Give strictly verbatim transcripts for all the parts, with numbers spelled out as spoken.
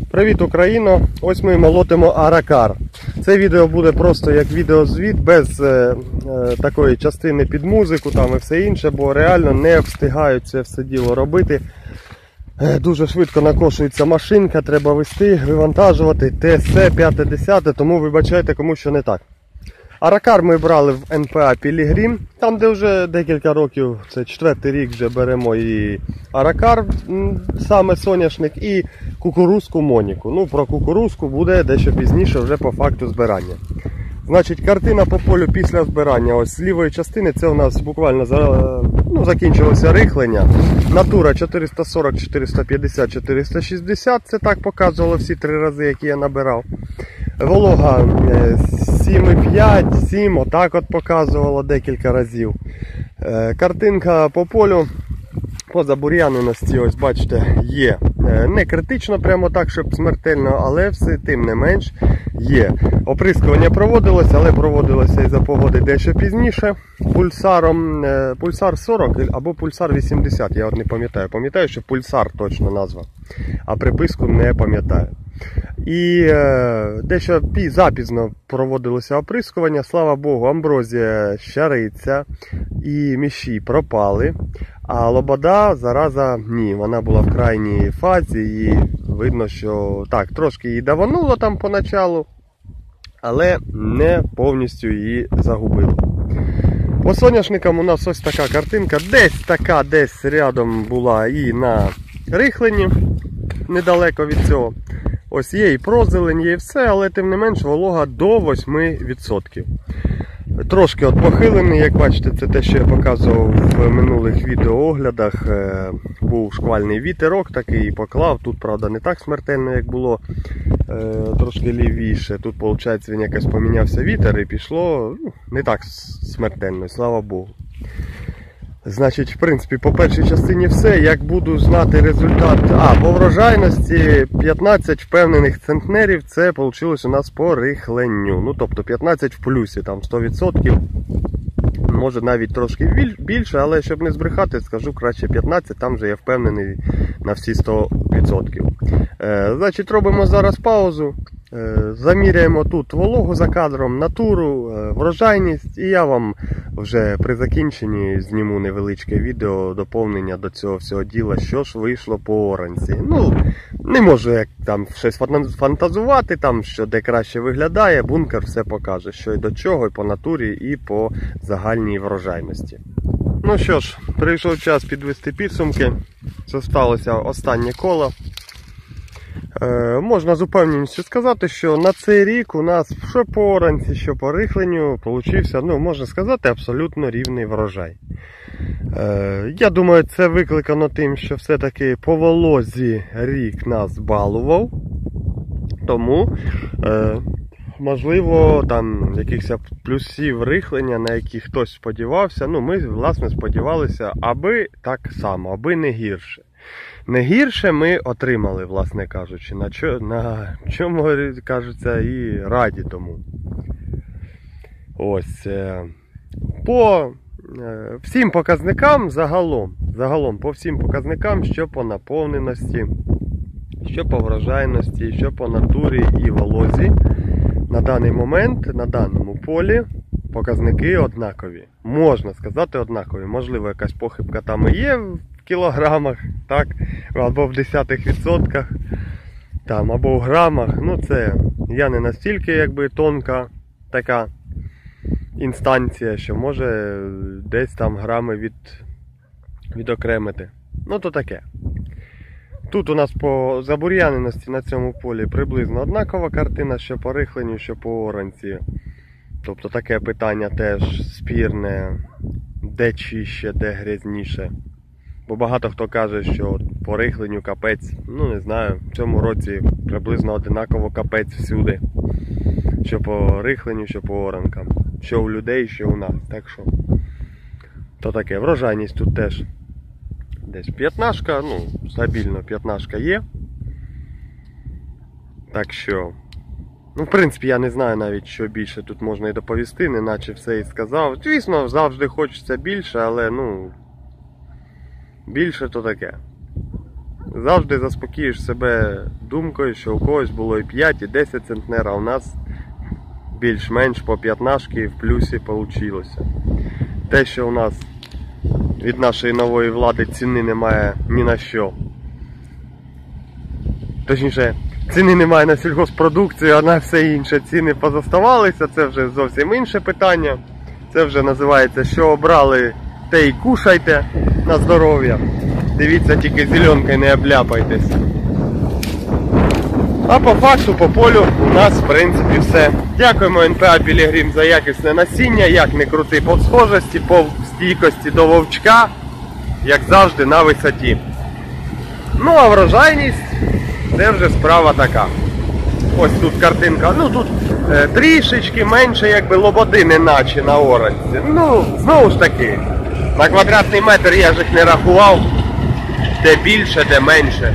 Привіт, Україно! Ось ми молотимо Аракар. Це відео буде просто як відеозвіт, без е, е, такої частини під музику там і все інше, бо реально не встигають це все діло робити. Е, дуже швидко накошується машинка, треба вести, вивантажувати, те, се, п'яте, десяте, тому вибачайте, кому що не так. Аракар ми брали в ен пе а Пілігрім, там де вже декілька років, це четвертий рік вже беремо і Аракар, саме соняшник, і кукурузку Моніку. Ну, про кукурузку буде дещо пізніше вже по факту збирання. Значить, картина по полю після збирання. Ось з лівої частини це у нас буквально за, ну, закінчилося рихлення. Натура чотириста сорок, чотириста п'ятдесят, чотириста шістдесят, це так показувало всі три рази, які я набирав. Волога сім і п'ять, сім, отак от показувало декілька разів. Картинка по полю, по забур'яненості, ось бачите, є. Не критично прямо так, щоб смертельно, але все тим не менш є. Оприскування проводилося, але проводилося із-за погоди дещо пізніше. Пульсаром, пульсар сорок або пульсар вісімдесят, я от не пам'ятаю. Пам'ятаю, що пульсар точно назва, а приписку не пам'ятаю. І е, дещо запізно проводилося оприскування, слава Богу, амброзія щариця і міші пропали, а лобода, зараза, ні, вона була в крайній фазі і видно, що так, трошки її давануло там поначалу, але не повністю її загубило. По соняшникам у нас ось така картинка, десь така, десь рядом була і на рихленні, недалеко від цього. Ось є і прозелень, є і все, але тим не менш волога до восьми відсотків. Трошки от похилений, як бачите, це те, що я показував в минулих відеооглядах. Був шквальний вітерок такий і поклав. Тут, правда, не так смертельно, як було, трошки лівіше. Тут, виходить, він якось помінявся вітер і пішло ну, не так смертельно, слава Богу. Значить, в принципі, по першій частині все. Як буду знати результат, а, по врожайності п'ятнадцять впевнених центнерів, це вийшло у нас по рихленню. Ну, тобто п'ятнадцять в плюсі, там сто відсотків, може навіть трошки більше, але щоб не збрехати, скажу краще п'ятнадцять, там же я впевнений на всі сто відсотків. Е, значить, робимо зараз паузу. Заміряємо тут вологу за кадром, натуру, врожайність, і я вам вже при закінченні зніму невеличке відео, доповнення до цього всього діла, що ж вийшло по оранці. Ну, не можу як там щось фантазувати, там, що де краще виглядає, бункер все покаже, що і до чого, і по натурі, і по загальній врожайності. Ну що ж, прийшов час підвести підсумки, зосталося останнє коло. Е, можна з упевненістю сказати, що на цей рік у нас що по оранці, що по рихленню получився, ну, можна сказати, абсолютно рівний врожай. Е, я думаю, це викликано тим, що все-таки по волозі рік нас балував. Тому, е, можливо, там якихось плюсів рихлення, на які хтось сподівався, ну, ми, власне, сподівалися, аби так само, аби не гірше. Не гірше ми отримали, власне кажучи, на, чо, на чому, кажеться, і раді тому. Ось. По всім показникам загалом, загалом по всім показникам, що по наповненості, що по врожайності, що по натурі і волозі, на даний момент, на даному полі, показники однакові. Можна сказати однакові. Можливо, якась похибка там і є в кілограмах, так, або в десятих відсотках, там, або в грамах. Ну, це я не настільки, якби, тонка така інстанція, що може десь там грами від, відокремити. Ну, то таке. Тут у нас по забур'яненості на цьому полі приблизно однакова картина, що по рихленню, що по оранці. Тобто таке питання теж спірне, де чище, де грязніше. Бо багато хто каже, що по рихленню капець, ну не знаю, в цьому році приблизно одинаково капець всюди. Що по рихленню, що по оранкам. Що у людей, що у нас. Так що, то таке. Врожайність тут теж десь п'ятнашка, ну, стабільно п'ятнашка є. Так що, ну, в принципі, я не знаю навіть, що більше тут можна і доповісти, неначе все і сказав. Звісно, завжди хочеться більше, але, ну, більше то таке. завжди заспокієш себе думкою, що у когось було і п'ять, і десять центнер, а у нас більш-менш по п'ятнашки в плюсі вийшло. Те, що у нас від нашої нової влади ціни немає ні на що. Точніше, ціни немає на сільгоспродукцію, а на все інше ціни позаставалися, це вже зовсім інше питання. Це вже називається, що обрали, те й кушайте на здоров'я. Дивіться, тільки зеленкою не обляпайтесь. А по факту, по полю у нас в принципі все. Дякуємо ен пе а Пілігрім за якісне насіння, як не крути, по схожості, по стійкості до вовчка, як завжди на висоті. Ну а врожайність, це вже справа така. Ось тут картинка, ну тут е, трішечки менше якби лоботи не наче на оранці. Ну, знову ж таки, на квадратний метр я ж їх не рахував, де більше, де менше.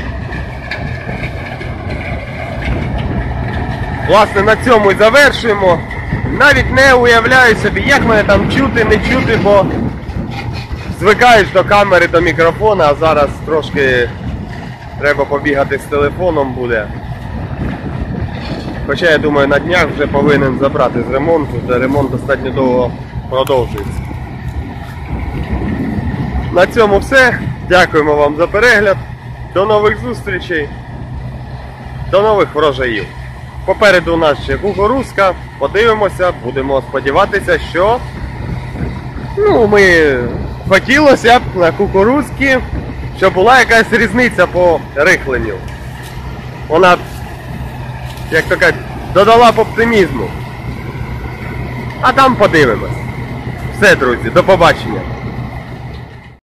Власне, на цьому і завершуємо. Навіть не уявляю собі, як мене там чути, не чути, бо звикаєш до камери, до мікрофона, а зараз трошки треба побігати з телефоном буде. Хоча, я думаю, на днях вже повинен забрати з ремонту, де ремонт достатньо довго продовжується. На цьому все. Дякуємо вам за перегляд. До нових зустрічей. До нових врожаїв. Попереду у нас ще кукурузка. Подивимося, будемо сподіватися, що ну, ми хотілося б на кукурузці, щоб була якась різниця по рихленню. Вона, як то кажуть, додала б оптимізму. А там подивимось. Все, друзі, до побачення.